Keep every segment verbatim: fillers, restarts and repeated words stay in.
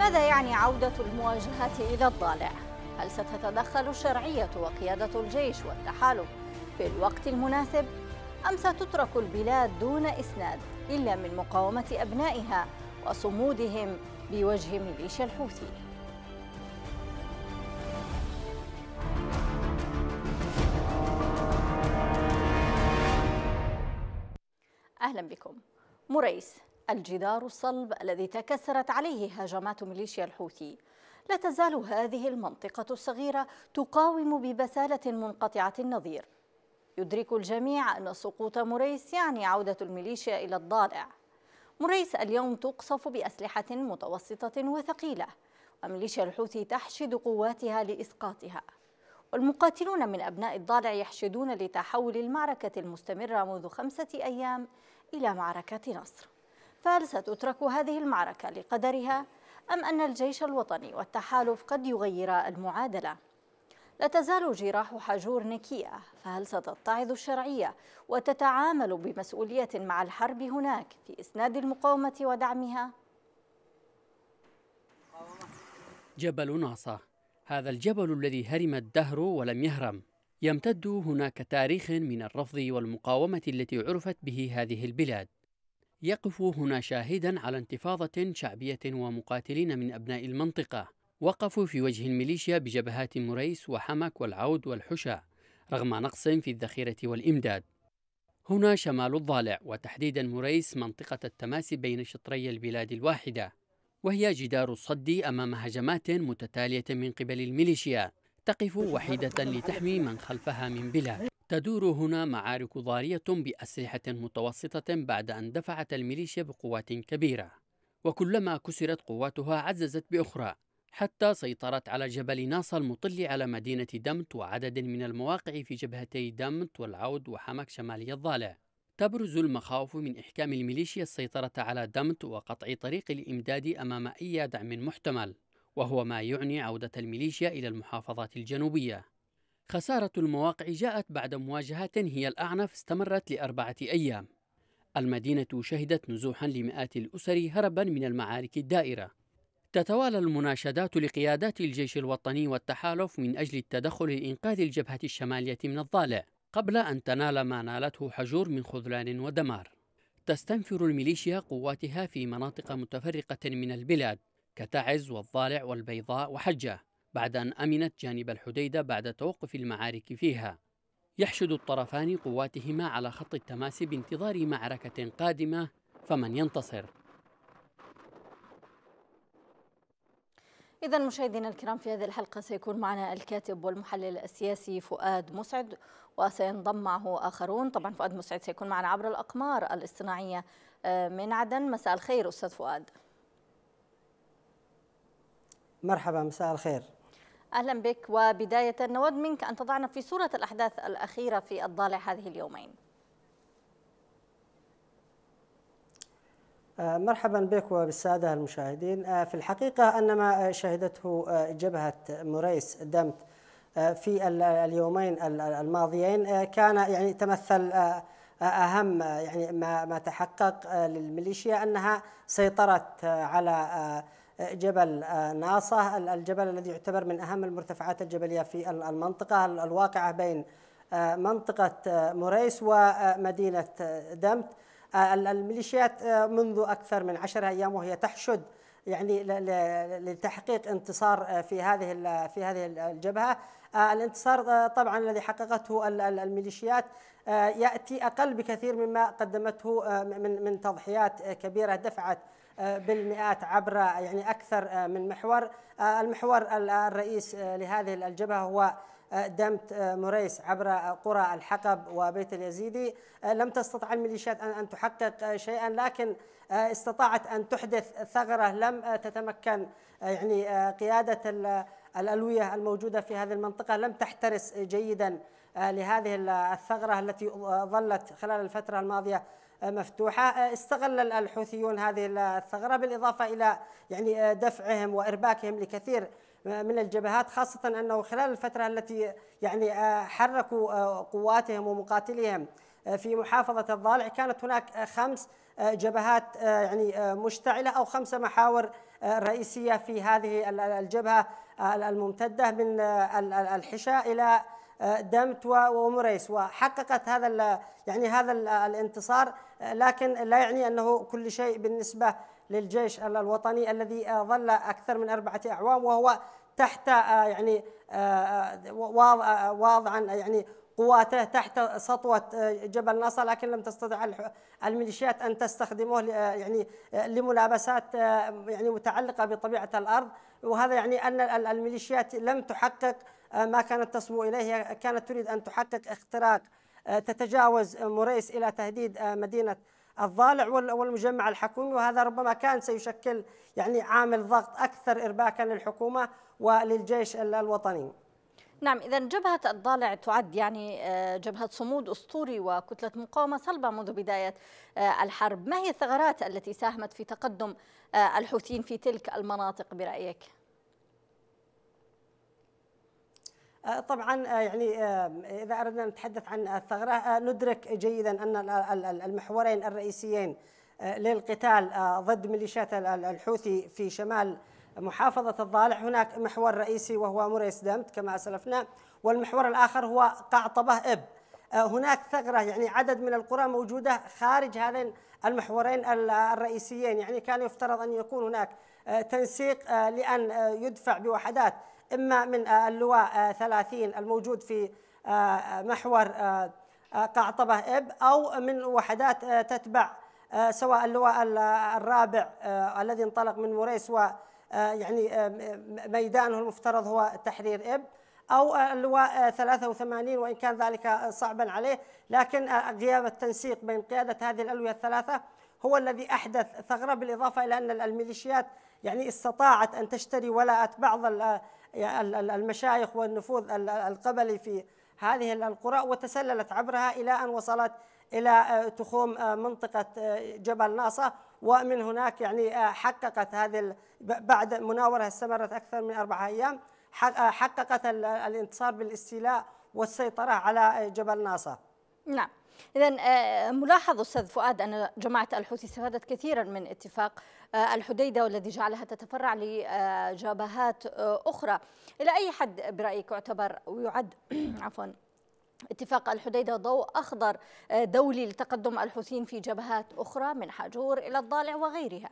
ماذا يعني عودة المواجهات إلى الضالع؟ هل ستتدخل الشرعية وقيادة الجيش والتحالف في الوقت المناسب؟ أم ستترك البلاد دون إسناد إلا من مقاومة أبنائها وصمودهم بوجه ميليشيا الحوثي؟ أهلا بكم. مريس، الجدار الصلب الذي تكسرت عليه هجمات ميليشيا الحوثي. لا تزال هذه المنطقة الصغيرة تقاوم ببسالة منقطعة النظير. يدرك الجميع أن سقوط مريس يعني عودة الميليشيا إلى الضالع. مريس اليوم تقصف بأسلحة متوسطة وثقيلة، وميليشيا الحوثي تحشد قواتها لإسقاطها، والمقاتلون من أبناء الضالع يحشدون لتحول المعركة المستمرة منذ خمسة أيام إلى معركة نصر. فهل ستترك هذه المعركة لقدرها، أم أن الجيش الوطني والتحالف قد يغير المعادلة؟ لا تزال جراح حجور نكية، فهل ستتعظ الشرعية وتتعامل بمسؤولية مع الحرب هناك في إسناد المقاومة ودعمها؟ جبل ناصة، هذا الجبل الذي هرم الدهر ولم يهرم، يمتد هناك تاريخ من الرفض والمقاومة التي عرفت به هذه البلاد. يقف هنا شاهدا على انتفاضة شعبية ومقاتلين من أبناء المنطقة وقفوا في وجه الميليشيا بجبهات مريس وحمك والعود والحشا رغم نقص في الذخيرة والإمداد. هنا شمال الضالع وتحديدا مريس منطقة التماس بين شطري البلاد الواحدة، وهي جدار الصد أمام هجمات متتالية من قبل الميليشيا تقف وحيدة لتحمي من خلفها من بلاد. تدور هنا معارك ضارية بأسلحة متوسطة بعد أن دفعت الميليشيا بقوات كبيرة، وكلما كسرت قواتها عززت بأخرى حتى سيطرت على جبل ناصر المطل على مدينة دمت وعدد من المواقع في جبهتي دمت والعود وحمك شمالي الضالع. تبرز المخاوف من إحكام الميليشيا السيطرة على دمت وقطع طريق الإمداد أمام أي دعم محتمل، وهو ما يعني عودة الميليشيا إلى المحافظات الجنوبية. خسارة المواقع جاءت بعد مواجهات هي الأعنف استمرت لأربعة أيام. المدينة شهدت نزوحا لمئات الأسر هربا من المعارك الدائرة. تتوالى المناشدات لقيادات الجيش الوطني والتحالف من أجل التدخل لإنقاذ الجبهة الشمالية من الضالع قبل أن تنال ما نالته حجور من خذلان ودمار. تستنفر الميليشيا قواتها في مناطق متفرقة من البلاد كتعز والضالع والبيضاء وحجة بعد أن أمنت جانب الحديدة بعد توقف المعارك فيها. يحشد الطرفان قواتهما على خط التماس بانتظار معركة قادمة، فمن ينتصر؟ إذا مشاهدينا الكرام، في هذه الحلقة سيكون معنا الكاتب والمحلل السياسي فؤاد مسعد، وسينضم معه آخرون. طبعا فؤاد مسعد سيكون معنا عبر الأقمار الاصطناعية من عدن. مساء الخير أستاذ فؤاد. مرحبا، مساء الخير. أهلا بك. وبداية نود منك أن تضعنا في صورة الأحداث الأخيرة في الضالع هذه اليومين. مرحبا بك وبالسادة المشاهدين. في الحقيقة أن ما شهدته جبهة مريس دمت في اليومين الماضيين كان يعني تمثل أهم يعني ما ما تحقق للميليشيا، أنها سيطرت على جبل ناصة، الجبل الذي يعتبر من أهم المرتفعات الجبلية في المنطقة الواقعة بين منطقة مريس ومدينة دمت. الميليشيات منذ أكثر من عشرة أيام وهي تحشد يعني لتحقيق انتصار في هذه في هذه الجبهة. الانتصار طبعا الذي حققته الميليشيات يأتي أقل بكثير مما قدمته من من تضحيات كبيرة دفعت بالمئات عبر يعني أكثر من محور. المحور الرئيس لهذه الجبهة هو دمت مريس عبر قرى الحقب وبيت اليزيدي. لم تستطع الميليشيات أن تحقق شيئا، لكن استطاعت أن تحدث ثغرة لم تتمكن يعني قيادة الألوية الموجودة في هذه المنطقة لم تحترس جيدا لهذه الثغرة التي ظلت خلال الفترة الماضية مفتوحة. استغل الحوثيون هذه الثغرة بالإضافة إلى يعني دفعهم وإرباكهم لكثير من الجبهات، خاصة أنه خلال الفترة التي يعني حركوا قواتهم ومقاتليهم في محافظة الضالع كانت هناك خمس جبهات يعني مشتعلة أو خمس محاور رئيسية في هذه الجبهة الممتدة من الحشاء إلى دمت ومريس، وحققت هذا يعني هذا الانتصار، لكن لا يعني أنه كل شيء بالنسبة للجيش الوطني الذي ظل أكثر من أربعة أعوام وهو تحت يعني واضعا يعني قواته تحت سطوة جبل ناصر، لكن لم تستطع الميليشيات أن تستخدمه يعني لملابسات يعني متعلقة بطبيعة الأرض، وهذا يعني أن الميليشيات لم تحقق ما كانت تصبو إليه. كانت تريد أن تحقق اختراق تتجاوز مريس إلى تهديد مدينة الضالع والمجمع الحكومي، وهذا ربما كان سيشكل يعني عامل ضغط أكثر إرباكا للحكومة وللجيش الوطني. نعم، إذا جبهة الضالع تعد يعني جبهة صمود أسطوري وكتلة مقاومة صلبة منذ بداية الحرب. ما هي الثغرات التي ساهمت في تقدم الحوثيين في تلك المناطق برأيك؟ طبعا يعني إذا أردنا أن نتحدث عن الثغرة ندرك جيدا أن المحورين الرئيسيين للقتال ضد ميليشيات الحوثي في شمال محافظة الضالع، هناك محور رئيسي وهو مريس دمت كما أسلفنا، والمحور الآخر هو قعطبة إب. هناك ثغرة يعني عدد من القرى موجودة خارج هذين المحورين الرئيسيين، يعني كان يفترض أن يكون هناك تنسيق لأن يدفع بوحدات إما من اللواء ثلاثين الموجود في محور قعطبة إب أو من وحدات تتبع سواء اللواء الرابع الذي انطلق من مريس و يعني ميدانه المفترض هو تحرير إب، أو اللواء ثلاثة وثمانين وإن كان ذلك صعبا عليه، لكن غياب التنسيق بين قيادة هذه الألوية الثلاثة هو الذي أحدث ثغرة، بالإضافة إلى أن الميليشيات يعني استطاعت أن تشتري ولاءة بعض المشايخ والنفوذ القبلي في هذه القرى وتسللت عبرها إلى أن وصلت إلى تخوم منطقة جبل ناصر، ومن هناك يعني حققت هذه بعد مناورة استمرت أكثر من أربعة أيام حققت الانتصار بالاستيلاء والسيطرة على جبل ناصر. نعم، إذن ملاحظ أستاذ فؤاد أن جماعة الحوثي استفادت كثيرا من اتفاق الحديدة والذي جعلها تتفرع لجبهات أخرى. إلى أي حد برأيك يعتبر ويعد عفوا اتفاق الحديدة ضوء أخضر دولي لتقدم الحوثيين في جبهات أخرى من حاجور إلى الضالع وغيرها؟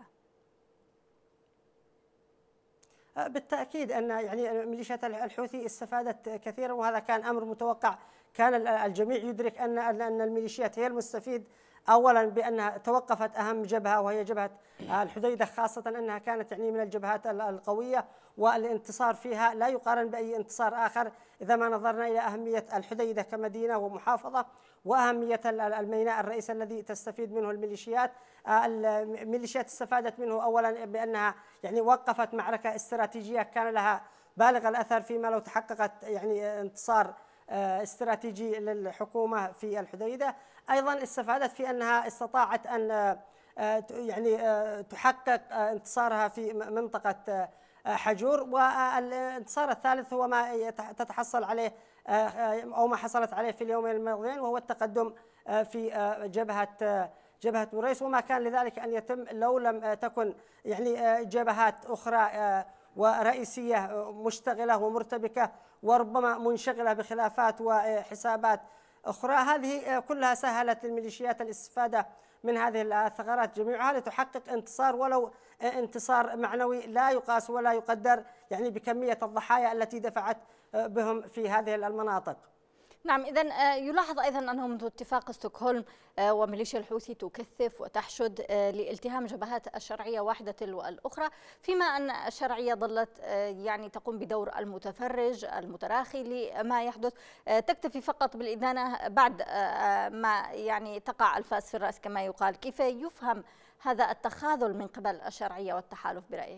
بالتأكيد أن يعني ميليشيات الحوثي استفادت كثيرا، وهذا كان أمر متوقع. كان الجميع يدرك أن أن الميليشيات هي المستفيد، أولا بأنها توقفت أهم جبهة وهي جبهة الحديدة، خاصة أنها كانت يعني من الجبهات القوية، والانتصار فيها لا يقارن بأي انتصار آخر إذا ما نظرنا إلى أهمية الحديدة كمدينة ومحافظة وأهمية الميناء الرئيسي الذي تستفيد منه الميليشيات. الميليشيات استفادت منه أولا بأنها يعني وقفت معركة استراتيجية كان لها بالغ الأثر فيما لو تحققت يعني انتصار استراتيجي للحكومة في الحديدة. أيضا استفادت في أنها استطاعت أن يعني تحقق انتصارها في منطقة حجور، والانتصار الثالث هو ما تتحصل عليه أو ما حصلت عليه في اليومين الماضيين، وهو التقدم في جبهة جبهة مريس، وما كان لذلك أن يتم لو لم تكن يعني جبهات أخرى ورئيسية مشتغلة ومرتبكة وربما منشغلة بخلافات وحسابات أخرى. هذه كلها سهلت للميليشيات الاستفادة من هذه الثغرات جميعها لتحقق انتصار، ولو انتصار معنوي لا يقاس ولا يقدر يعني بكمية الضحايا التي دفعت بهم في هذه المناطق. نعم، إذن يلاحظ أيضا أنه منذ اتفاق ستوكهولم وميليشيا الحوثي تكثف وتحشد لالتهام جبهات الشرعية واحدة تلو الأخرى، فيما أن الشرعية ظلت يعني تقوم بدور المتفرج المتراخي لما يحدث، تكتفي فقط بالإدانة بعد ما يعني تقع الفاس في الرأس كما يقال. كيف يفهم هذا التخاذل من قبل الشرعية والتحالف برأيك؟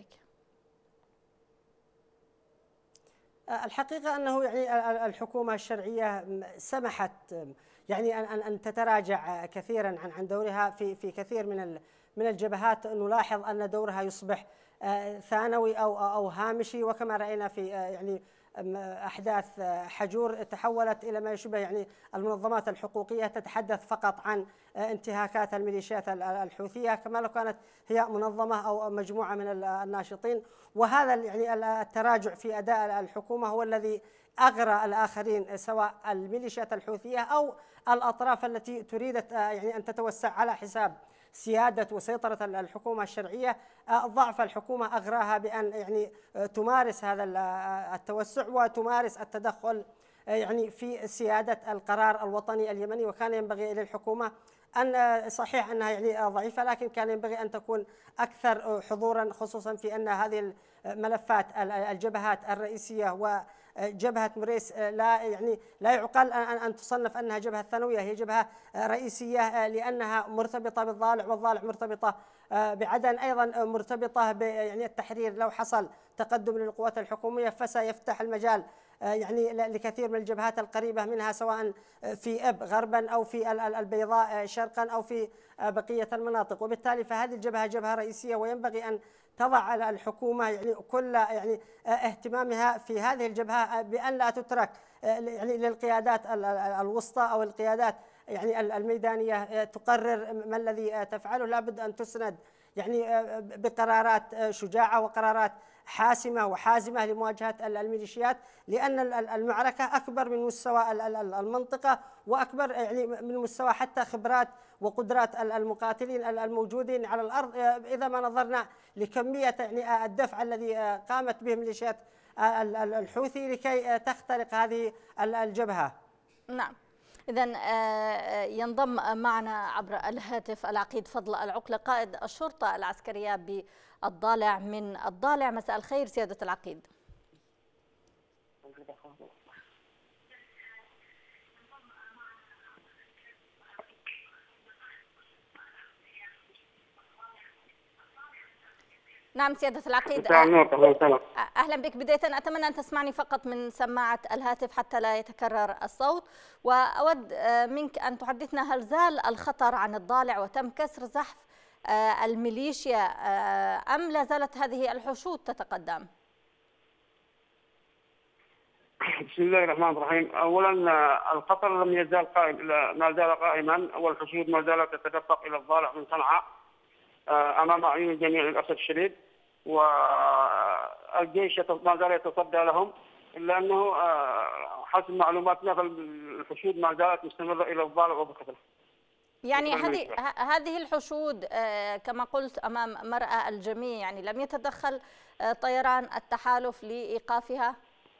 الحقيقة أنه يعني الحكومة الشرعية سمحت يعني أن أن تتراجع كثيرا عن عن دورها في في كثير من من الجبهات. نلاحظ أن دورها يصبح ثانوي أو أو هامشي، وكما رأينا في يعني أحداث حجور تحولت إلى ما يشبه يعني المنظمات الحقوقية تتحدث فقط عن انتهاكات الميليشيات الحوثية كما لو كانت هي منظمة أو مجموعة من الناشطين. وهذا يعني التراجع في أداء الحكومة هو الذي أغرى الآخرين، سواء الميليشيات الحوثية أو الأطراف التي تريد يعني أن تتوسع على حساب سيادة وسيطرة الحكومة الشرعية. ضعف الحكومة أغراها بأن يعني تمارس هذا التوسع وتمارس التدخل يعني في سيادة القرار الوطني اليمني. وكان ينبغي للحكومة أن صحيح أنها يعني ضعيفة، لكن كان ينبغي أن تكون أكثر حضورا، خصوصا في أن هذه الملفات الجبهات الرئيسية وجبهة مريس لا يعني لا يعقل أن تصنف أنها جبهة ثانوية، هي جبهة رئيسية لأنها مرتبطة بالضالع، والضالع مرتبطة بعدن، أيضا مرتبطة ب يعني التحرير. لو حصل تقدم للقوات الحكومية فسيفتح المجال يعني لكثير من الجبهات القريبة منها، سواء في إب غربا أو في البيضاء شرقا أو في بقية المناطق. وبالتالي فهذه الجبهة جبهة رئيسية، وينبغي أن تضع الحكومة يعني كل يعني اهتمامها في هذه الجبهة بأن لا تترك يعني للقيادات الوسطى أو القيادات يعني الميدانية تقرر ما الذي تفعله. لابد أن تسند يعني بقرارات شجاعة وقرارات حاسمة وحازمة لمواجهة الميليشيات، لأن المعركة أكبر من مستوى المنطقة وأكبر يعني من مستوى حتى خبرات وقدرات المقاتلين الموجودين على الأرض. إذا ما نظرنا لكمية يعني الدفع الذي قامت به ميليشيات الحوثي لكي تخترق هذه الجبهة. نعم. إذن ينضم معنا عبر الهاتف العقيد فضل العقلة قائد الشرطة العسكرية بالضالع من الضالع. مساء الخير سيادة العقيد. نعم سيادة العقيد، أهلا بك. بداية أتمنى أن تسمعني فقط من سماعة الهاتف حتى لا يتكرر الصوت، وأود منك أن تحدثنا هل زال الخطر عن الضالع وتم كسر زحف الميليشيا أم لا زالت هذه الحشود تتقدم؟ بسم الله الرحمن الرحيم. أولا الخطر لم يزال قائم، ما زال قائما، والحشود ما زالت تتدفق إلى الضالع من صنعاء أمام أعين الجميع للأسف الشديد، والجيش ما زال يتصدى لهم، إلا أنه حسب معلوماتنا فالحشود ما زالت مستمرة إلى الضالع وبكثرة. يعني هذه هذه الحشود كما قلت أمام مرأى الجميع، يعني لم يتدخل طيران التحالف لإيقافها؟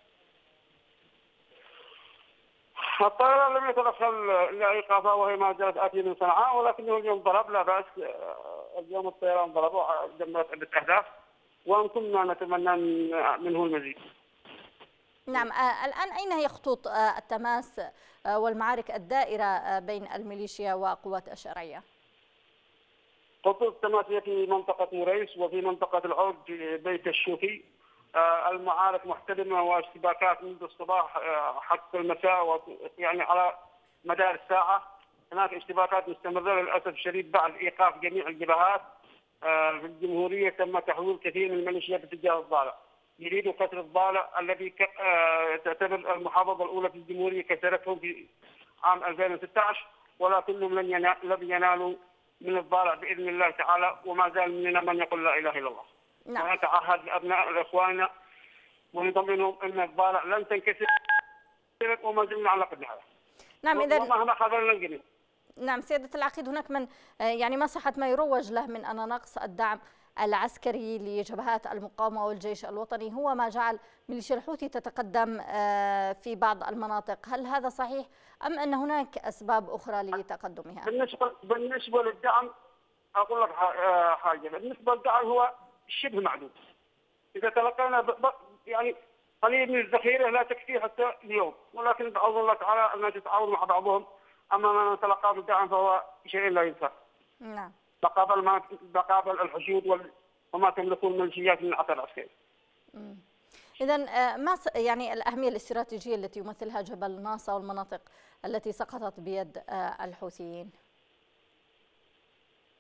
الطيران لم يتدخل لإيقافها وهي ما زالت آتية من صنعاء، ولكنه اليوم ضرب لا بأس. اليوم الطيران ضربوا دمرت عدة أهداف وإن كنا نتمنى منه المزيد. نعم. الآن أين هي خطوط التماس والمعارك الدائرة بين الميليشيا وقوات الشرعية؟ خطوط التماس هي في منطقة مريس وفي منطقة العود في بيت الشوفي. المعارك محتدمة واشتباكات منذ الصباح حتى المساء، يعني على مدار الساعة هناك اشتباكات مستمرة للأسف الشديد. بعد إيقاف جميع الجبهات في الجمهورية تم تحويل كثير من الميليشيات باتجاه الضالع، يريدوا كسر الضالع الذي تعتبر المحافظة الأولى في الجمهورية كسرتهم في عام ألفين وستة عشر، ولكنهم لن ينالوا من الضالع بإذن الله تعالى، وما زال مننا من يقول لا إله إلا الله. نعم. ونتعهد لأبناء إخواننا ونطمئنهم أن الضالع لن تنكسر وما زلنا على قدر هذا. نعم. إذا ومهما خذلنا الجميع. نعم سيادة العقيد، هناك من يعني مسحة ما يروج له من أن نقص الدعم العسكري لجبهات المقاومة والجيش الوطني هو ما جعل ميليشيا الحوثي تتقدم في بعض المناطق، هل هذا صحيح أم أن هناك أسباب أخرى لتقدمها؟ بالنسبة بالنسبة للدعم أقول لك حاجة، بالنسبة للدعم هو شبه معدوم. إذا تلقينا يعني قليل من الذخيرة لا تكفي حتى اليوم، ولكن ندعو الله تعالى أن تتعاون مع بعضهم. أما ما نتلقاه بالدعم فهو شيء لا ينفع. نعم. مقابل ما مقابل الحشود وما تملكه الميليشيات من العطاء العسكري. إذا ما يعني الأهمية الاستراتيجية التي يمثلها جبل ناصر والمناطق التي سقطت بيد الحوثيين؟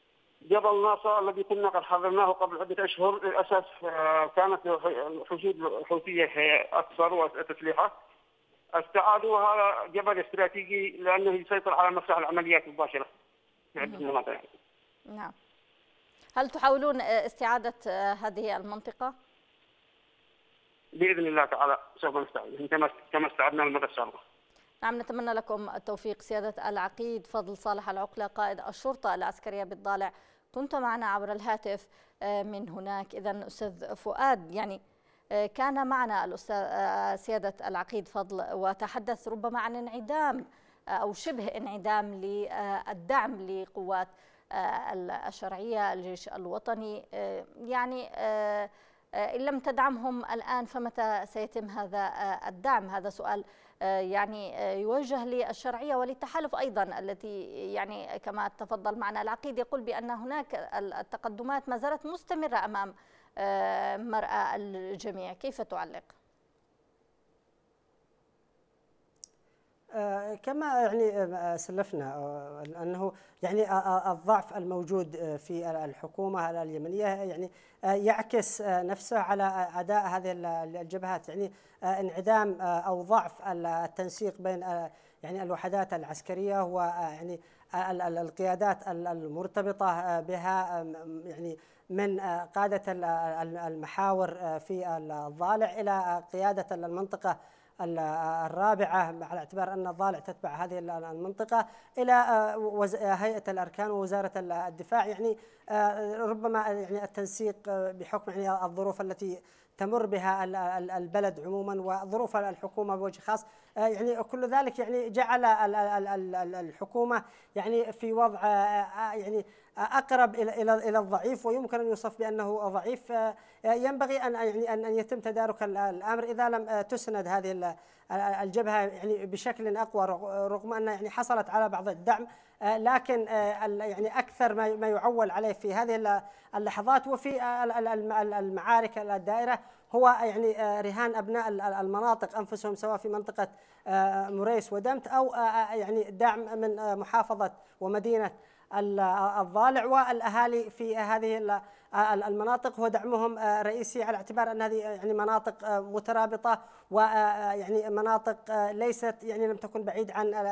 جبل ناصر الذي كنا قد حضرناه قبل عدة أشهر للأسف كانت الحشود الحوثية أكثر وتسليحه. استعادوا هذا جبل استراتيجي لأنه يسيطر على مسرح العمليات مباشرة في عدة مناطق. نعم. هل تحاولون استعادة هذه المنطقة؟ بإذن الله تعالى سوف نستعيد كما استعدنا المرة السابقة. نعم، نتمنى لكم التوفيق. سيادة العقيد فضل صالح العقلة قائد الشرطة العسكرية بالضالع كنت معنا عبر الهاتف من هناك. إذن أستاذ فؤاد، يعني كان معنا الأستاذ سيادة العقيد فضل وتحدث ربما عن انعدام أو شبه انعدام للدعم لقوات الشرعية الجيش الوطني. يعني إن لم تدعمهم الآن فمتى سيتم هذا الدعم؟ هذا سؤال يعني يوجه للشرعية وللتحالف أيضا، التي يعني كما تفضل معنا العقيد يقول بأن هناك التقدمات ما زالت مستمرة أمام مرأى الجميع. كيف تعلق؟ كما يعني سلفنا أنه يعني الضعف الموجود في الحكومة اليمنية يعني يعكس نفسه على أداء هذه الجبهات، يعني انعدام أو ضعف التنسيق بين يعني الوحدات العسكرية ويعني القيادات المرتبطة بها، يعني من قادة المحاور في الضالع إلى قيادة المنطقة الرابعة، على اعتبار أن الضالع تتبع هذه المنطقة، إلى هيئة الأركان ووزارة الدفاع. يعني ربما يعني التنسيق بحكم يعني الظروف التي تمر بها البلد عموما وظروف الحكومة بوجه خاص، يعني كل ذلك يعني جعل الحكومة يعني في وضع يعني أقرب إلى إلى الضعيف، ويمكن أن يوصف بأنه ضعيف. ينبغي أن يعني أن يتم تدارك الأمر إذا لم تسند هذه الجبهة يعني بشكل أقوى، رغم أن يعني حصلت على بعض الدعم، لكن يعني أكثر ما يعول عليه في هذه اللحظات وفي المعارك الدائرة هو يعني رهان أبناء المناطق أنفسهم، سواء في منطقة مريس ودمت أو يعني دعم من محافظة ومدينة الضالع والأهالي في هذه المناطق، هو دعمهم رئيسي على اعتبار أن هذه يعني مناطق مترابطة ويعني مناطق ليست يعني لم تكن بعيد عن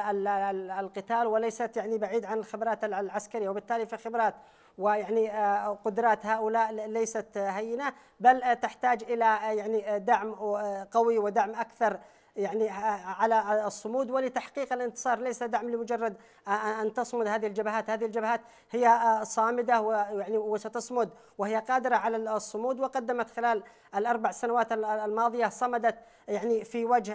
القتال وليست يعني بعيد عن الخبرات العسكرية، وبالتالي فخبرات ويعني قدرات هؤلاء ليست هينة، بل تحتاج إلى يعني دعم قوي ودعم أكثر يعني على الصمود ولتحقيق الانتصار. ليس دعم لمجرد أن تصمد هذه الجبهات، هذه الجبهات هي صامدة ويعني وستصمد وهي قادرة على الصمود، وقدمت خلال الأربع سنوات الماضية صمدت يعني في وجه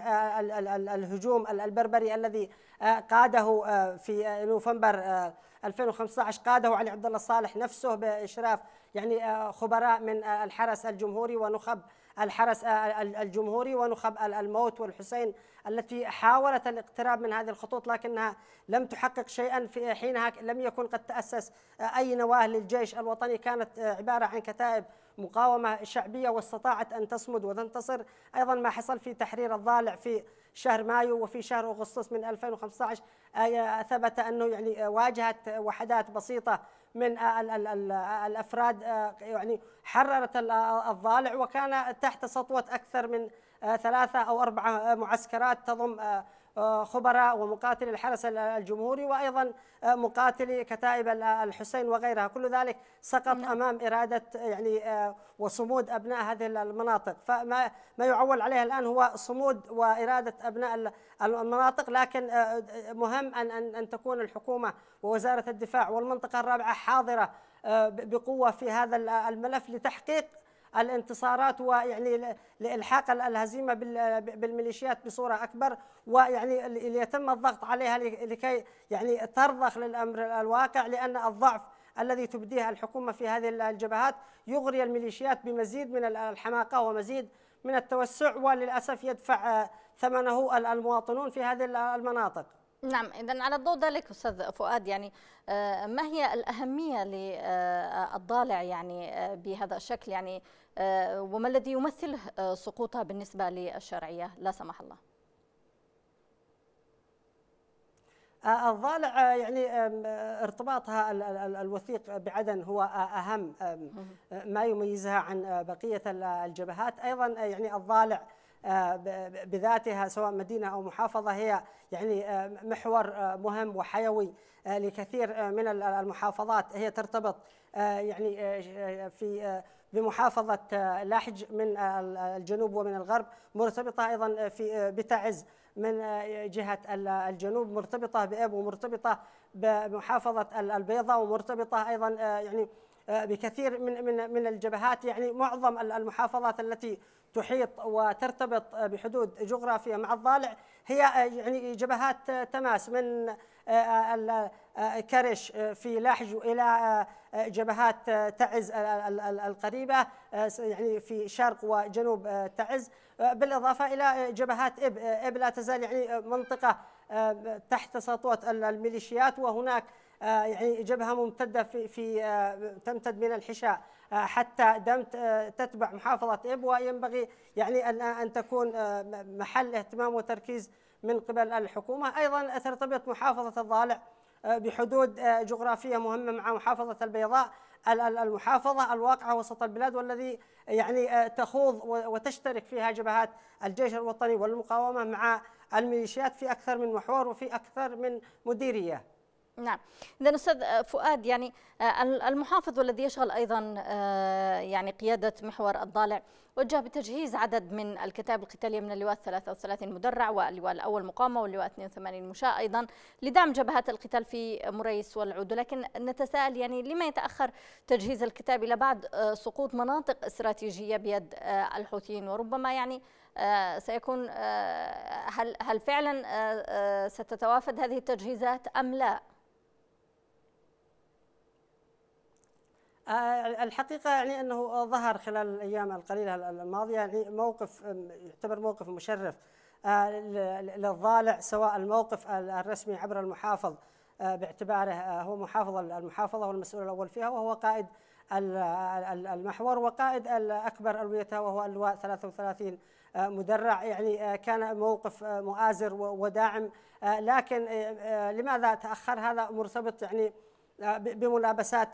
الهجوم البربري الذي قاده في نوفمبر ألفين وخمسة عشر، قاده علي عبد الله صالح نفسه بإشراف يعني خبراء من الحرس الجمهوري ونخب الحرس الجمهوري ونخب الموت والحسين التي حاولت الاقتراب من هذه الخطوط لكنها لم تحقق شيئا. في حينها لم يكن قد تأسس أي نواة للجيش الوطني، كانت عبارة عن كتائب مقاومة شعبية واستطاعت أن تصمد وتنتصر. أيضا ما حصل في تحرير الضالع في شهر مايو وفي شهر أغسطس من ألفين وخمسة عشر ثبت أنه يعني واجهت وحدات بسيطة من الأفراد يعني حررت الضالع، وكان تحت سطوة أكثر من ثلاثة أو أربعة معسكرات تضم خبراء ومقاتلي الحرس الجمهوري وأيضا مقاتلي كتائب الحسين وغيرها. كل ذلك سقط أمام إرادة يعني وصمود أبناء هذه المناطق. فما ما يعول عليه الآن هو صمود وإرادة أبناء المناطق، لكن مهم أن أن أن تكون الحكومة ووزارة الدفاع والمنطقة الرابعة حاضرة بقوة في هذا الملف لتحقيق الانتصارات ويعني لإلحاق الهزيمة بالميليشيات بصورة أكبر، ويعني ليتم الضغط عليها لكي يعني ترضخ للأمر الواقع، لأن الضعف الذي تبديه الحكومة في هذه الجبهات يغري الميليشيات بمزيد من الحماقة ومزيد من التوسع، وللأسف يدفع ثمنه المواطنون في هذه المناطق. نعم، إذن على الضوء ذلك أستاذ فؤاد، يعني ما هي الأهمية للضالع يعني بهذا الشكل، يعني وما الذي يمثله سقوطها بالنسبة للشرعية لا سمح الله؟ الضالع يعني ارتباطها الوثيق بعدن هو أهم ما يميزها عن بقية الجبهات. أيضا يعني الضالع بذاتها سواء مدينة أو محافظة هي يعني محور مهم وحيوي لكثير من المحافظات. هي ترتبط يعني في بمحافظة لاحج من الجنوب ومن الغرب، مرتبطة أيضا في بتعز من جهة الجنوب، مرتبطة بإب ومرتبطة بمحافظة البيضاء، ومرتبطة أيضا يعني بكثير من من من الجبهات. يعني معظم المحافظات التي تحيط وترتبط بحدود جغرافية مع الضالع هي يعني جبهات تماس من كرش في لاحج إلى جبهات تعز القريبة يعني في شرق وجنوب تعز، بالإضافة إلى جبهات إب. إب لا تزال يعني منطقة تحت سطوة الميليشيات، وهناك يعني جبهة ممتدة في في تمتد من الحشاء حتى دمت تتبع محافظة إب، وينبغي يعني أن أن تكون محل اهتمام وتركيز من قبل الحكومة. أيضا ترتبط محافظة الضالع بحدود جغرافية مهمة مع محافظة البيضاء، المحافظة الواقعة وسط البلاد، والذي يعني تخوض وتشترك فيها جبهات الجيش الوطني والمقاومة مع الميليشيات في أكثر من محور وفي أكثر من مديرية. نعم، إذا أستاذ فؤاد يعني المحافظ والذي يشغل أيضا يعني قيادة محور الضالع وجه بتجهيز عدد من الكتائب القتالية من اللواء ثلاثة وثلاثين مدرع واللواء الأول مقاومة واللواء اثنين وثمانين مشاة أيضا لدعم جبهات القتال في مريس والعود، لكن نتساءل يعني لما يتأخر تجهيز الكتائب إلى بعد سقوط مناطق استراتيجية بيد الحوثيين؟ وربما يعني سيكون هل هل فعلا ستتوافد هذه التجهيزات أم لا؟ الحقيقة يعني أنه ظهر خلال الأيام القليلة الماضية يعني موقف يعتبر موقف مشرف للضالع، سواء الموقف الرسمي عبر المحافظ باعتباره هو محافظ المحافظة والمسؤول الأول فيها وهو قائد المحور وقائد الأكبر ألويتها وهو اللواء ثلاثة وثلاثين مدرع. يعني كان موقف مؤازر وداعم، لكن لماذا تأخر؟ هذا مرتبط يعني بملابسات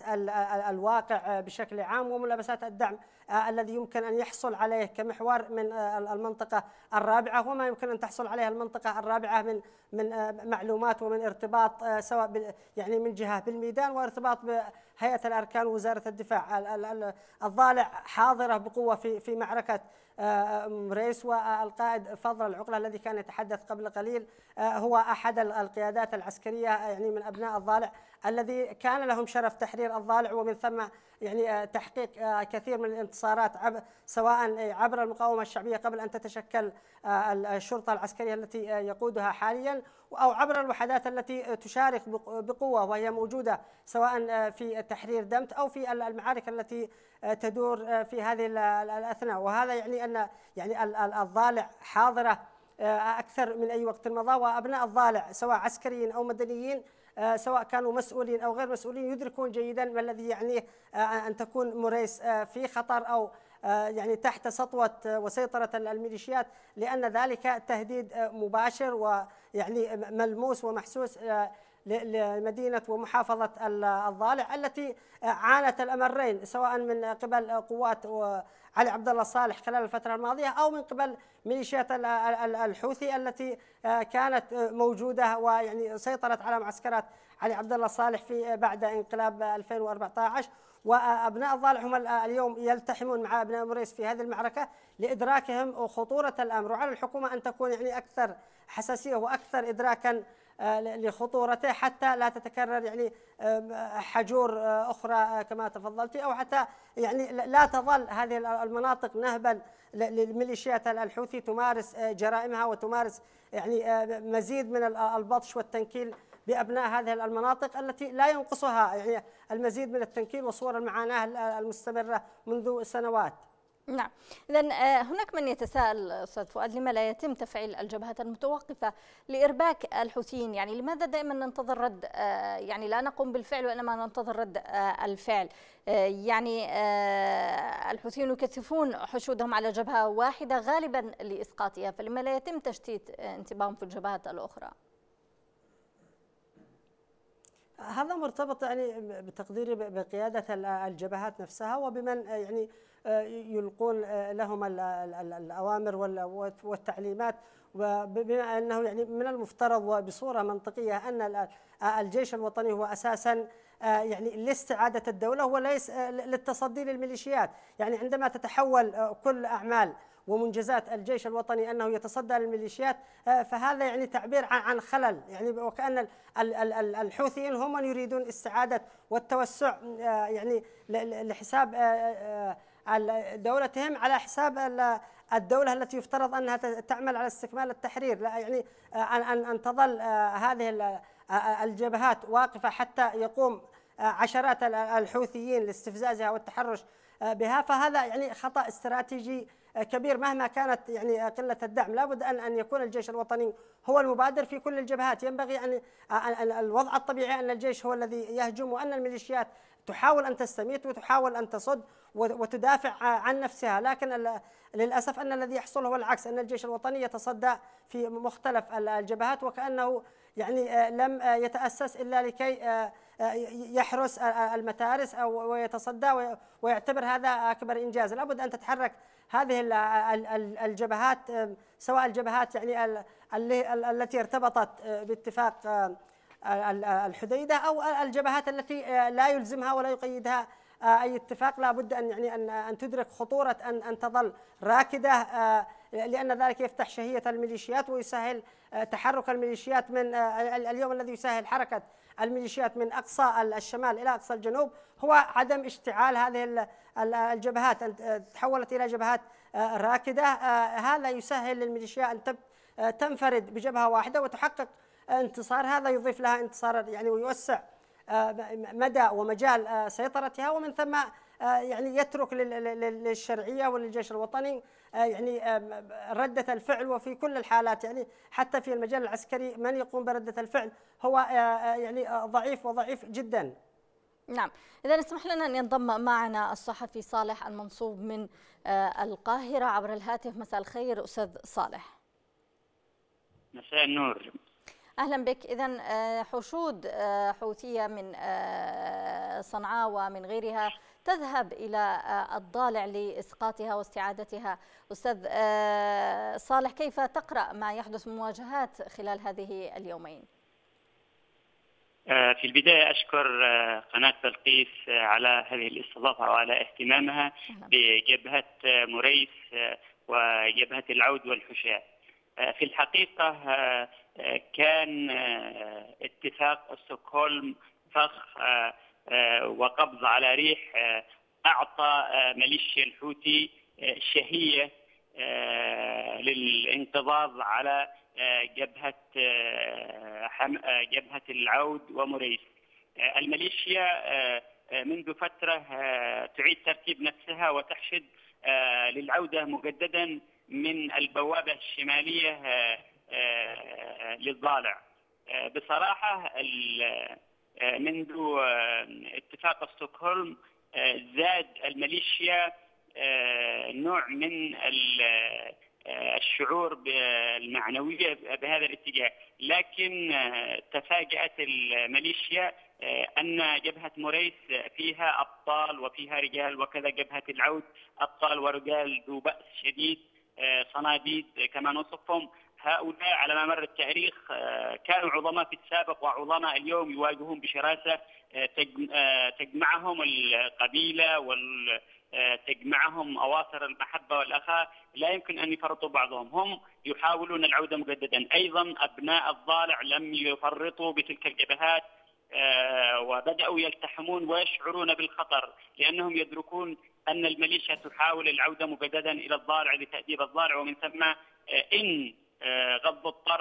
الواقع بشكل عام وملابسات الدعم الذي يمكن أن يحصل عليه كمحور من المنطقة الرابعة، وما يمكن أن تحصل عليه المنطقة الرابعة من من معلومات ومن ارتباط سواء يعني من جهة بالميدان وارتباط بهيئة الأركان ووزارة الدفاع. الضالع حاضرة بقوة في في معركة مريس، والقائد فضل العقلة الذي كان يتحدث قبل قليل هو أحد القيادات العسكرية يعني من أبناء الضالع الذي كان لهم شرف تحرير الضالع ومن ثم يعني تحقيق كثير من الانتصارات سواء عبر المقاومة الشعبية قبل أن تتشكل الشرطة العسكرية التي يقودها حاليا، أو عبر الوحدات التي تشارك بقوة وهي موجودة سواء في تحرير دمت أو في المعارك التي تدور في هذه الأثناء. وهذا يعني أن يعني الضالع حاضرة أكثر من أي وقت مضى، وأبناء الضالع سواء عسكريين أو مدنيين سواء كانوا مسؤولين أو غير مسؤولين يدركون جيدا ما الذي يعنيه أن تكون مريس في خطر أو يعني تحت سطوة وسيطرة الميليشيات، لأن ذلك تهديد مباشر ويعني ملموس ومحسوس لمدينة ومحافظة الضالع التي عانت الأمرين سواء من قبل قوات علي عبد الله صالح خلال الفترة الماضية أو من قبل ميليشيات الحوثي التي كانت موجودة ويعني سيطرت على معسكرات علي عبد الله صالح في بعد انقلاب ألفين وأربعة عشر. وأبناء الضالع هم اليوم يلتحمون مع أبناء مريس في هذه المعركة لإدراكهم خطورة الأمر، وعلى الحكومة أن تكون يعني أكثر حساسية وأكثر إدراكا لخطورته حتى لا تتكرر يعني حجور أخرى كما تفضلت، أو حتى يعني لا تظل هذه المناطق نهبا للميليشيات الحوثي تمارس جرائمها وتمارس يعني مزيد من البطش والتنكيل بأبناء هذه المناطق التي لا ينقصها يعني المزيد من التنكيل وصور المعاناة المستمرة منذ سنوات. نعم، إذن هناك من يتساءل أستاذ فؤاد لما لا يتم تفعيل الجبهات المتوقفة لإرباك الحوثيين؟ يعني لماذا دائما ننتظر رد يعني لا نقوم بالفعل وإنما ننتظر رد الفعل؟ يعني الحوثيين يكثفون حشودهم على جبهة واحدة غالبا لإسقاطها، فلما لا يتم تشتيت انتباههم في الجبهات الأخرى؟ هذا مرتبط يعني بتقديري بقيادة الجبهات نفسها وبمن يعني يلقون لهم الأوامر والتعليمات، وبما أنه يعني من المفترض وبصورة منطقية أن الجيش الوطني هو أساساً يعني لاستعادة الدولة وليس للتصدي للميليشيات. يعني عندما تتحول كل أعمال ومنجزات الجيش الوطني أنه يتصدى للميليشيات، فهذا يعني تعبير عن خلل، يعني وكأن الحوثيين هم من يريدون استعادة والتوسع يعني لحساب دولتهم على حساب الدولة التي يفترض أنها تعمل على استكمال التحرير. لا يعني أن أن تظل هذه الجبهات واقفة حتى يقوم عشرات الحوثيين لاستفزازها والتحرش بها، فهذا يعني خطأ استراتيجي كبير مهما كانت يعني قلة الدعم. لابد أن أن يكون الجيش الوطني هو المبادر في كل الجبهات. ينبغي أن الوضع الطبيعي أن الجيش هو الذي يهجم وأن الميليشيات تحاول أن تستميت وتحاول أن تصد وتدافع عن نفسها، لكن للأسف أن الذي يحصل هو العكس، أن الجيش الوطني يتصدى في مختلف الجبهات وكأنه يعني لم يتأسس إلا لكي يحرس المتارس أو ويتصدى ويعتبر هذا أكبر إنجاز. لابد أن تتحرك هذه الجبهات، سواء الجبهات يعني التي ارتبطت باتفاق الحديدة أو الجبهات التي لا يلزمها ولا يقيدها أي اتفاق. لا بد أن يعني أن أن تدرك خطورة أن أن تظل راكدة، لأن ذلك يفتح شهية الميليشيات ويسهل تحرك الميليشيات من اليوم. الذي يسهل حركة الميليشيات من أقصى الشمال إلى أقصى الجنوب هو عدم اشتعال هذه الجبهات، أن تحولت إلى جبهات راكدة. هذا يسهل للميليشيا أن تنفرد بجبهة واحدة وتحقق انتصار، هذا يضيف لها انتصار يعني ويوسع مدى ومجال سيطرتها، ومن ثم يعني يترك للشرعية وللجيش الوطني يعني ردة الفعل. وفي كل الحالات يعني حتى في المجال العسكري من يقوم بردة الفعل هو يعني ضعيف وضعيف جدا. نعم، إذا اسمح لنا أن ينضم معنا الصحفي صالح المنصوب من القاهرة عبر الهاتف. مساء الخير أستاذ صالح. مساء النور. أهلا بك. إذن حشود حوثية من صنعاء ومن غيرها تذهب إلى الضالع لإسقاطها واستعادتها. أستاذ صالح، كيف تقرأ ما يحدث من مواجهات خلال هذه اليومين؟ في البداية أشكر قناة بلقيس على هذه الاستضافة وعلى اهتمامها بجبهة مريس وجبهة العود والحشاة. في الحقيقة كان اتفاق ستوكهولم فخ وقبض على ريح أعطى ميليشيا الحوثي شهية للانقضاض على جبهة جبهة العود ومريس. الميليشيا منذ فترة تعيد ترتيب نفسها وتحشد للعودة مجددا من البوابة الشمالية للضالع. بصراحة منذ اتفاق ستوكهولم زاد الميليشيا نوع من الشعور بالمعنوية بهذا الاتجاه، لكن تفاجأت الميليشيا أن جبهة مريس فيها أبطال وفيها رجال، وكذا جبهة العود أبطال ورجال ذو بأس شديد صناديد كما نصفهم. هؤلاء على مر التاريخ كانوا عظماء في السابق وعظماء اليوم، يواجهون بشراسة تجمعهم القبيلة وتجمعهم أواصر المحبة والأخاء، لا يمكن أن يفرطوا بعضهم. هم يحاولون العودة مجددا. أيضا أبناء الضالع لم يفرطوا بتلك الجبهات وبدأوا يلتحمون ويشعرون بالخطر، لأنهم يدركون أن الميليشيا تحاول العودة مجددا إلى الضالع لتأديب الضالع، ومن ثم إن غض الطرف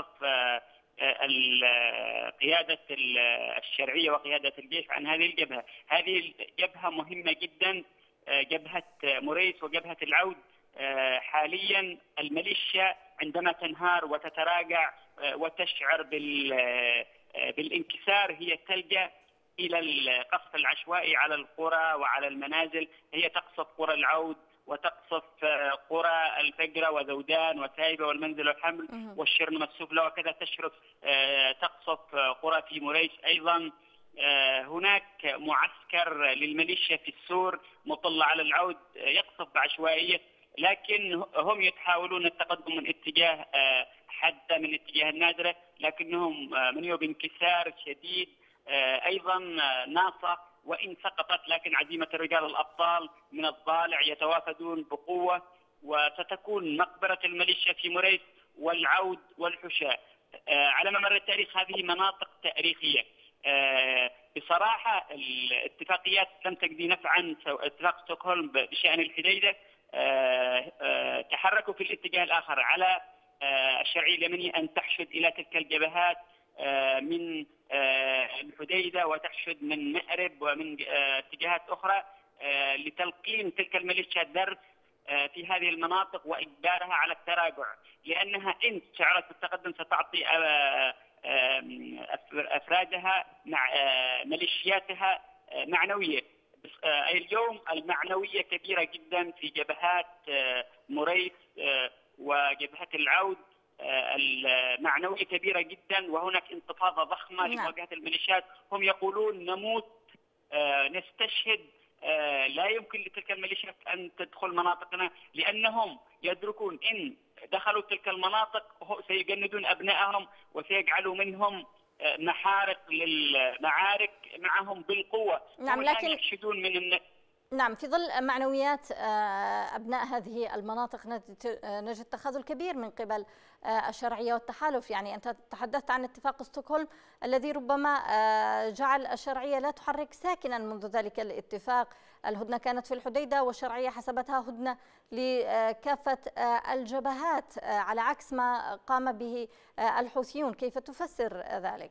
قيادة الشرعية وقيادة الجيش عن هذه الجبهة. هذه الجبهة مهمة جدا، جبهة مريس وجبهة العود. حاليا الميليشيا عندما تنهار وتتراجع وتشعر بالانكسار هي تلجأ إلى القصف العشوائي على القرى وعلى المنازل. هي تقصف قرى العود وتقصف قرى الفجرة وذودان وتايبة والمنزل والحمل والشرنمة السفلى، وكذا تشرف تقصف قرى في مريس أيضا هناك معسكر للميليشيا في السور مطل على العود يقصف بعشوائية، لكن هم يحاولون التقدم من اتجاه حتى من الاتجاه النادرة، لكنهم منيوا بانكسار شديد. أيضا ناصة وإن سقطت لكن عزيمة الرجال الأبطال من الضالع يتوافدون بقوة، وستكون مقبرة الميليشيا في مريس والعود والحشاء. على ممر التاريخ هذه مناطق تاريخية. بصراحة الاتفاقيات لم تجدي نفعا. اتفاق ستوكهولم بشأن الحديدة تحركوا في الاتجاه الآخر على الشرعية اليمنية أن تحشد إلى تلك الجبهات من الحديدة وتحشد من مأرب ومن اتجاهات أخرى لتلقين تلك الميليشيا الدرس في هذه المناطق وإجبارها على التراجع، لأنها إن شعرت بالتقدم ستعطي أفرادها مع ميليشياتها معنوية. اليوم المعنوية كبيرة جدا في جبهات مريس وجبهة العود، المعنوية كبيرة جدا، وهناك انتفاضة ضخمة لمواجهة الميليشيات. هم يقولون نموت نستشهد، لا يمكن لتلك الميليشيات أن تدخل مناطقنا، لأنهم يدركون إن دخلوا تلك المناطق سيجندون أبنائهم وسيجعلوا منهم محارق للمعارك معهم بالقوة. نعم، لكن يحشدون من الن... نعم، في ظل معنويات أبناء هذه المناطق نجد تخاذل كبير من قبل الشرعية والتحالف. يعني أنت تحدثت عن اتفاق ستوكهولم الذي ربما جعل الشرعية لا تحرك ساكنا منذ ذلك الاتفاق. الهدنة كانت في الحديدة والشرعية حسبتها هدنة لكافة الجبهات على عكس ما قام به الحوثيون. كيف تفسر ذلك؟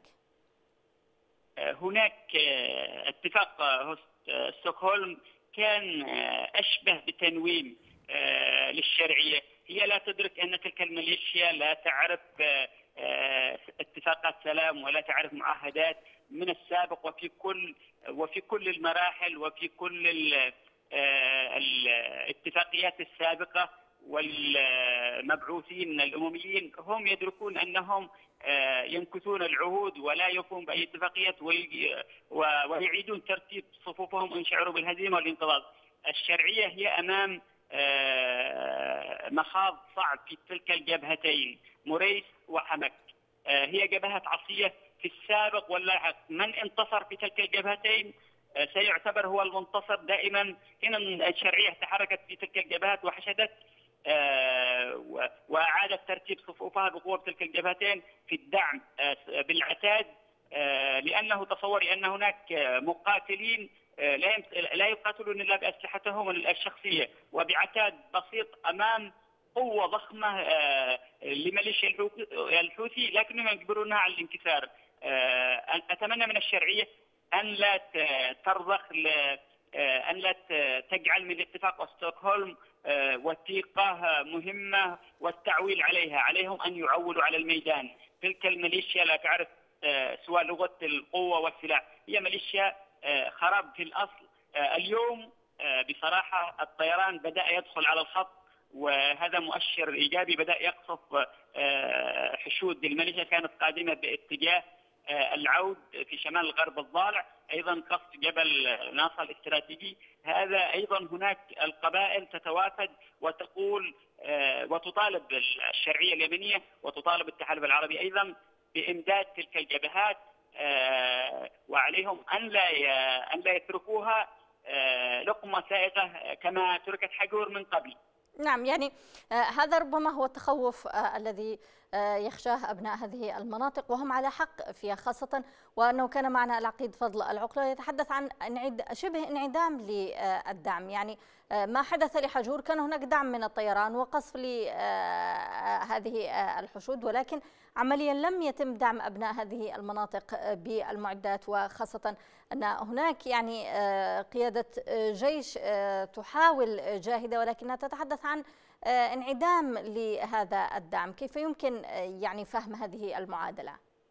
هناك اتفاق ستوكهولم كان أشبه بتنويم للشرعية. هي لا تدرك أن تلك الميليشيا لا تعرف اتفاقات سلام ولا تعرف معاهدات من السابق، وفي كل وفي كل المراحل وفي كل الاتفاقيات السابقة والمبعوثين الأمميين هم يدركون أنهم ينكثون العهود ولا يوفون بأي اتفاقيات ويعيدون ترتيب صفوفهم إن شعروا بالهزيمة والانقباض. الشرعية هي أمام مخاض صعب في تلك الجبهتين مريس وحمك. هي جبهات عصية في السابق واللاحق. من انتصر في تلك الجبهتين سيعتبر هو المنتصر دائما. هنا الشرعية تحركت في تلك الجبهات وحشدت وأعادت ترتيب صفوفها بقوة تلك الجبهتين في الدعم بالعتاد، لأنه تصوري أن هناك مقاتلين لا يقاتلون إلا بأسلحتهم الشخصية وبعتاد بسيط أمام قوة ضخمة لميليشيا الحوثي، لكنهم يجبرونها على الانكسار. أتمنى من الشرعية أن لا ترضخ أن لا تجعل من اتفاق ستوكهولم وثيقة مهمة والتعويل عليها. عليهم أن يعولوا على الميدان. تلك الميليشيا لا تعرف سوى لغة القوة والسلاح، هي ميليشيا خراب في الأصل. اليوم بصراحة الطيران بدأ يدخل على الخط، وهذا مؤشر إيجابي. بدأ يقصف حشود الميليشيا كانت قادمة باتجاه العود في شمال الغرب الضالع، أيضا قصف جبل ناصر الاستراتيجي. هذا أيضا هناك القبائل تتوافد وتقول وتطالب الشرعية اليمنية وتطالب التحالف العربي أيضا بإمداد تلك الجبهات، وعليهم أن لا أن لا يتركوها لقمة سائغة كما تركت حجور من قبل. نعم، يعني هذا ربما هو التخوف الذي يخشاه أبناء هذه المناطق، وهم على حق فيها، خاصة وأنه كان معنا العقيد فضل العقلة يتحدث عن شبه انعدام للدعم. يعني ما حدث لحجور كان هناك دعم من الطيران وقصف لهذه الحشود، ولكن عمليا لم يتم دعم أبناء هذه المناطق بالمعدات، وخاصة أن هناك يعني قيادة جيش تحاول جاهدة ولكنها تتحدث عن انعدام لهذا الدعم. كيف يمكن يعني فهم هذه المعادلة؟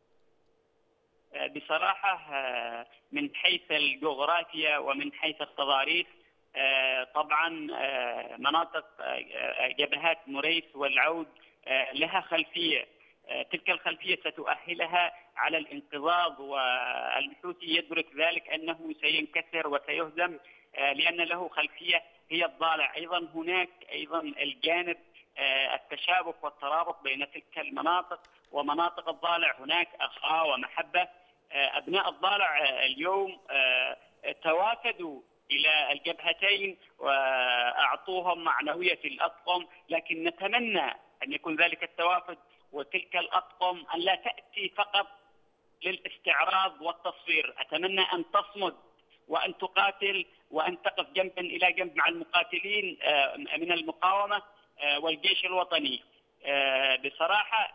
بصراحة من حيث الجغرافيا ومن حيث التضاريس طبعا مناطق جبهات مريس والعود لها خلفية تلك الخلفية ستؤهلها على الانقضاض، والحوثي يدرك ذلك أنه سينكسر وسيهزم لأن له خلفية هي الضالع. أيضا هناك أيضا الجانب التشابك والترابط بين تلك المناطق ومناطق الضالع، هناك أخاء ومحبة. أبناء الضالع اليوم توافدوا إلى الجبهتين وأعطوهم معنوية الأطقم، لكن نتمنى أن يكون ذلك التوافد وتلك الأطقم أن لا تأتي فقط للاستعراض والتصوير. أتمنى أن تصمد وأن تقاتل وأن تقف جنبا إلى جنب مع المقاتلين من المقاومة والجيش الوطني. بصراحة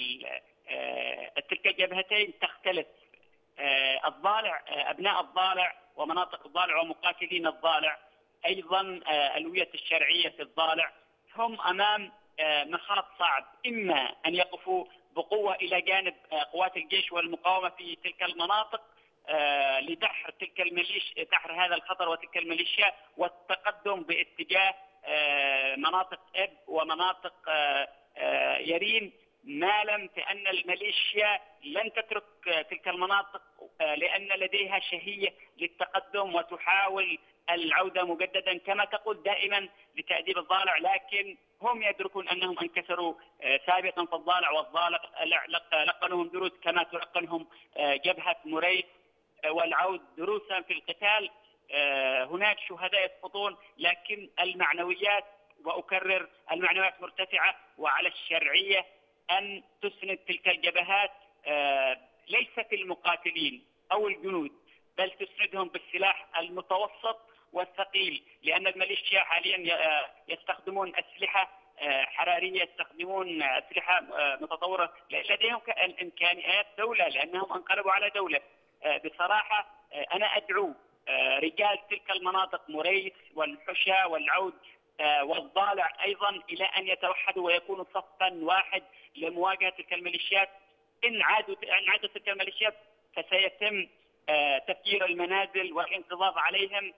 تلك الجبهتين تختلف. الضالع، أبناء الضالع ومناطق الضالع ومقاتلين الضالع، أيضا الألوية الشرعية في الضالع، هم أمام مخاض صعب، إما أن يقفوا بقوة إلى جانب قوات الجيش والمقاومة في تلك المناطق لدحر تلك الميليشيا، دحر هذا الخطر وتلك الميليشيا، والتقدم باتجاه مناطق إب ومناطق يرين، ما لم تأن الميليشيا لن تترك تلك المناطق لأن لديها شهية للتقدم وتحاول العودة مجددا كما تقول دائما لتأديب الضالع، لكن هم يدركون أنهم انكسروا سابقا في الضالع، والضالع لقنهم دروس كما تلقنهم جبهة مريث والعود دروسا في القتال. هناك شهداء يسقطون، لكن المعنويات، وأكرر، المعنويات مرتفعة، وعلى الشرعية أن تسند تلك الجبهات ليست المقاتلين أو الجنود، بل تسندهم بالسلاح المتوسط والثقيل، لأن الميليشيا حاليا يستخدمون أسلحة حرارية، يستخدمون أسلحة متطورة، لديهم إمكانيات دولة لأنهم انقلبوا على دولة. بصراحة أنا أدعو رجال تلك المناطق مريث والحشا والعود والضالع أيضا إلى أن يتوحدوا ويكونوا صفا واحد لمواجهة تلك الميليشيات. إن عادوا إن عادت تلك الميليشيات فسيتم تفجير المنازل والانقضاض عليهم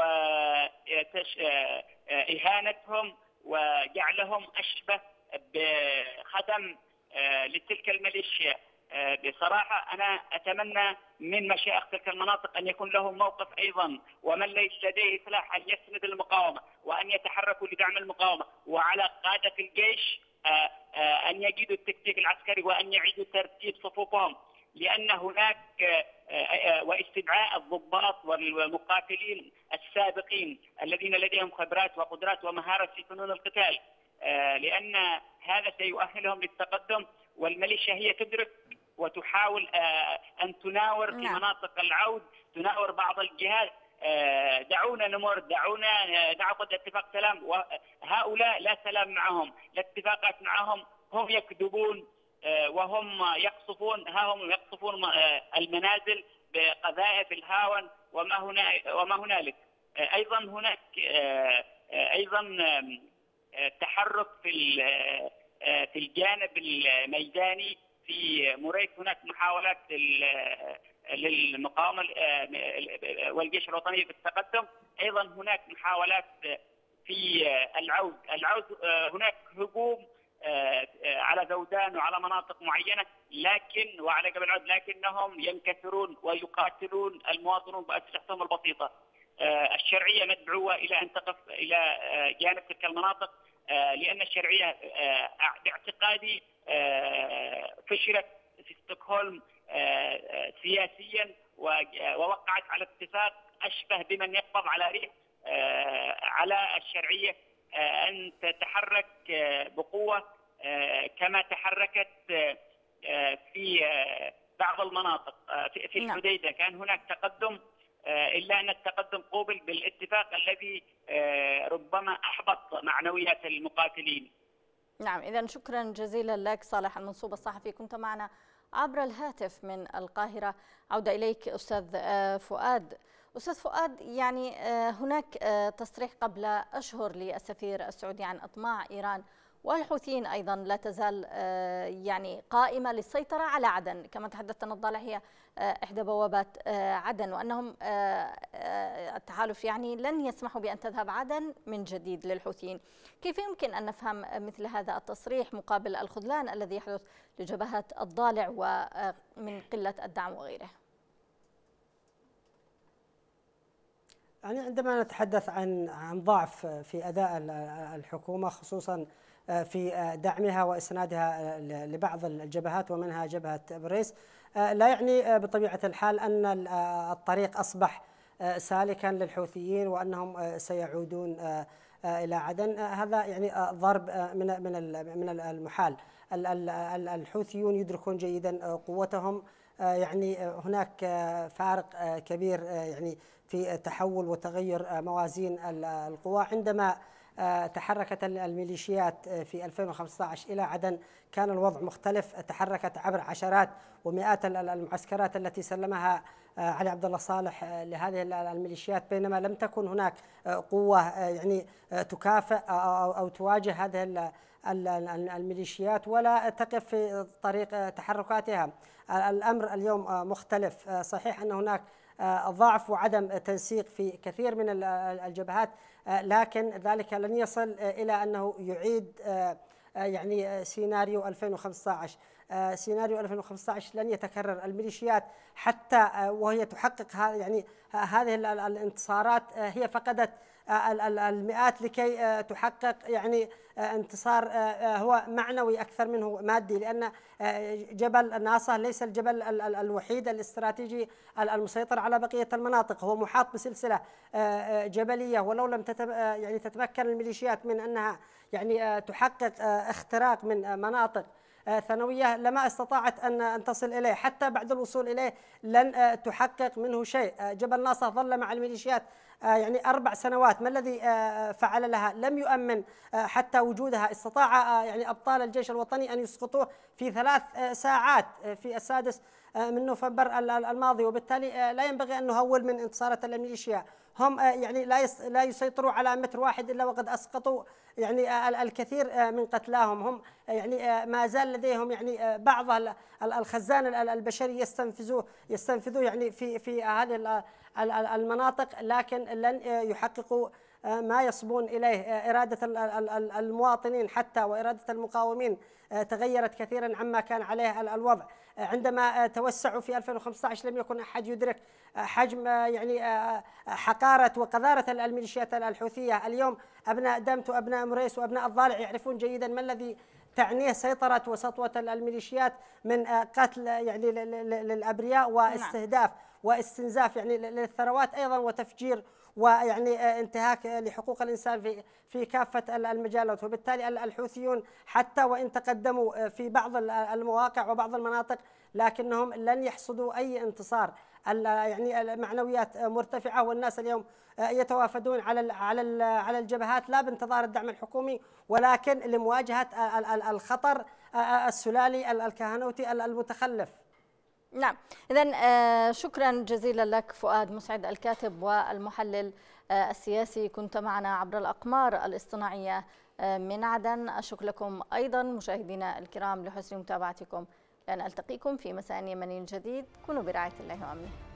وإهانتهم وجعلهم أشبه بخدم لتلك الميليشيا. بصراحة أنا أتمنى من مشايخ تلك المناطق أن يكون لهم موقف أيضا، ومن ليس لديه سلاح أن يسند المقاومة وأن يتحركوا لدعم المقاومة، وعلى قادة الجيش أن يجدوا التكتيك العسكري وأن يعيدوا ترتيب صفوفهم، لأن هناك واستدعاء الضباط والمقاتلين السابقين الذين لديهم خبرات وقدرات ومهارة في فنون القتال، لأن هذا سيؤهلهم للتقدم. والميليشيا هي تدرك وتحاول أن تناور في مناطق العود، تناور بعض الجهات. دعونا نمر، دعونا نعقد اتفاق سلام، وهؤلاء لا سلام معهم، لا اتفاقات معهم، هم يكذبون وهم يقصفون، ها هم يقصفون المنازل بقذائف الهاون وما هنا وما هنالك. أيضا هناك أيضا تحرك في في الجانب الميداني في مريث. هناك محاولات للمقاومة والجيش الوطني بالتقدم، أيضا هناك محاولات في العود. العود هناك هجوم على ذودان وعلى مناطق معينة، لكن وعلى جبل العود، لكنهم ينكسرون ويقاتلون المواطنون بأسلحتهم البسيطة. الشرعية مدعوة إلى أن تقف إلى جانب تلك المناطق، لأن الشرعية باعتقادي فشلت في ستوكهولم سياسيا، ووقعت على اتفاق أشبه بمن يقبض على ريح على الشرعية أن تتحرك بقوة كما تحركت في بعض المناطق. في الحديدة كان هناك تقدم، إلا أن التقدم قوبل بالاتفاق الذي ربما أحبط معنويات المقاتلين. نعم، إذن شكرا جزيلا لك صالح المنصوب الصحفي، كنت معنا عبر الهاتف من القاهرة. عودة إليك أستاذ فؤاد. أستاذ فؤاد، يعني هناك تصريح قبل أشهر للسفير السعودي عن أطماع إيران والحوثيين أيضا لا تزال يعني قائمة للسيطرة على عدن. كما تحدثت أن الضالع هي إحدى بوابات عدن، وأنهم التحالف يعني لن يسمحوا بأن تذهب عدن من جديد للحوثيين. كيف يمكن أن نفهم مثل هذا التصريح مقابل الخذلان الذي يحدث لجبهات الضالع ومن قلة الدعم وغيره؟ يعني عندما نتحدث عن عن ضعف في أداء الحكومة خصوصا في دعمها وإسنادها لبعض الجبهات ومنها جبهة مريس، لا يعني بطبيعة الحال أن الطريق أصبح سالكا للحوثيين وأنهم سيعودون إلى عدن. هذا يعني ضرب من من من المحال. الحوثيون يدركون جيدا قوتهم، يعني هناك فارق كبير يعني في تحول وتغير موازين القوى. عندما تحركت الميليشيات في ألفين وخمسة عشر إلى عدن كان الوضع مختلف، تحركت عبر عشرات ومئات المعسكرات التي سلمها علي عبد الله صالح لهذه الميليشيات، بينما لم تكن هناك قوة يعني تكافئ أو تواجه هذه الميليشيات ولا تقف في طريق تحركاتها. الأمر اليوم مختلف. صحيح أن هناك ضعف وعدم تنسيق في كثير من الجبهات، لكن ذلك لن يصل إلى أنه يعيد يعني سيناريو ألفين وخمسة عشر. سيناريو ألفين وخمسة عشر لن يتكرر. الميليشيات حتى وهي تحقق يعني هذه الانتصارات هي فقدت المئات لكي تحقق يعني انتصار هو معنوي أكثر منه مادي، لأن جبل ناصر ليس الجبل الوحيد الاستراتيجي المسيطر على بقية المناطق، هو محاط بسلسلة جبلية، ولو لم يعني تتمكن الميليشيات من أنها يعني تحقق اختراق من مناطق ثانوية لما استطاعت أن تصل إليه. حتى بعد الوصول إليه لن تحقق منه شيء. جبل ناصر ظل مع الميليشيات يعني أربع سنوات، ما الذي فعل لها؟ لم يؤمن حتى وجودها. استطاع يعني أبطال الجيش الوطني أن يسقطوه في ثلاث ساعات في السادس من نوفمبر الماضي، وبالتالي لا ينبغي أن نهول من انتصارات الميليشيا. هم يعني لا لا يسيطروا على متر واحد إلا وقد أسقطوا يعني الكثير من قتلاهم. هم يعني ما زال لديهم يعني بعض الخزان البشري يستنفذوه يستنفذوه يعني في في هذه المناطق، لكن لن يحققوا ما يصبون إليه. إرادة المواطنين حتى وإرادة المقاومين تغيرت كثيرا عما كان عليه الوضع. عندما توسعوا في ألفين وخمسة عشر لم يكن أحد يدرك حجم يعني حقارة وقذارة الميليشيات الحوثية. اليوم أبناء دمت وأبناء مريس وأبناء الضالع يعرفون جيدا ما الذي تعنيه سيطرة وسطوة الميليشيات من قتل يعني للأبرياء واستهداف واستنزاف يعني للثروات أيضا، وتفجير ويعني انتهاك لحقوق الإنسان في في كافة المجالات. وبالتالي الحوثيون حتى وإن تقدموا في بعض المواقع وبعض المناطق لكنهم لن يحصدوا أي انتصار. يعني المعنويات مرتفعة، والناس اليوم يتوافدون على على على الجبهات لا بانتظار الدعم الحكومي ولكن لمواجهة الخطر السلالي الكهنوتي المتخلف. نعم، إذن شكرا جزيلا لك فؤاد مسعد الكاتب والمحلل السياسي، كنت معنا عبر الأقمار الاصطناعية من عدن. أشكر لكم أيضا مشاهدينا الكرام لحسن متابعتكم، لأن ألتقيكم في مساء يمني جديد. كونوا برعاية الله وأمنه.